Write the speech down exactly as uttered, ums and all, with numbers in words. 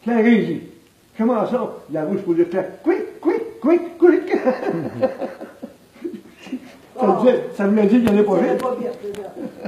faire régime. Comment ça, la bouche pouvait faire quick, quick, quick, quick. Ça, Oh. me dit- ça me dit qu'il n'y en a pas C'est vite. pas bien, c'est bien.